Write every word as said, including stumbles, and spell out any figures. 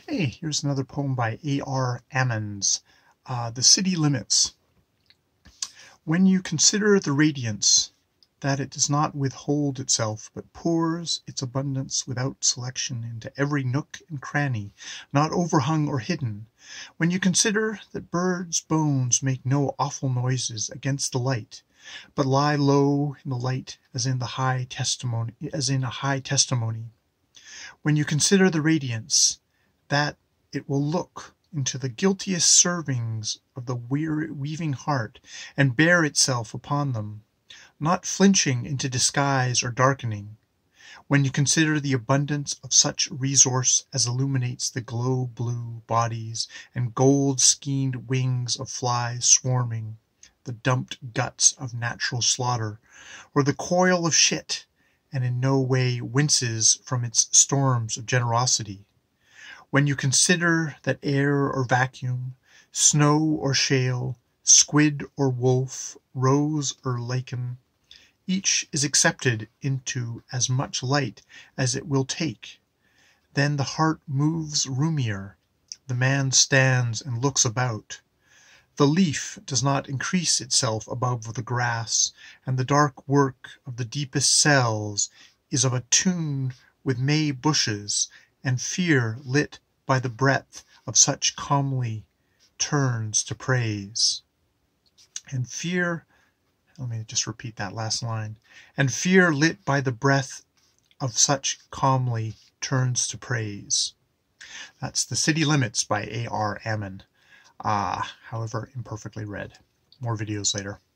Hey, here's another poem by A R Ammons, uh, The City Limits. When you consider the radiance, that it does not withhold itself, but pours its abundance without selection into every nook and cranny, not overhung or hidden, when you consider that birds' bones make no awful noises against the light, but lie low in the light as in the high testimony, as in a high testimony, when you consider the radiance, that it will look into the guiltiest servings of the weaving heart and bear itself upon them, not flinching into disguise or darkening, when you consider the abundance of such resource as illuminates the glow-blue bodies and gold-skeined wings of flies swarming, the dumped guts of natural slaughter, or the coil of shit, and in no way winces from its storms of generosity, when you consider that air or vacuum, snow or shale, squid or wolf, rose or lichen, each is accepted into as much light as it will take, then the heart moves roomier, the man stands and looks about. The leaf does not increase itself above the grass, and the dark work of the deepest cells is of a tune with May bushes, and fear lit by the breath of such calmly turns to praise. And fear, let me just repeat that last line, and fear lit by the breath of such calmly turns to praise. That's The City Limits by A R Ammon, uh, however imperfectly read. More videos later.